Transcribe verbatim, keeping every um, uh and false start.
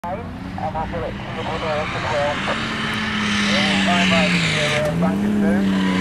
And we'll do it to the border as well. And we'll time by the uh, Lancaster.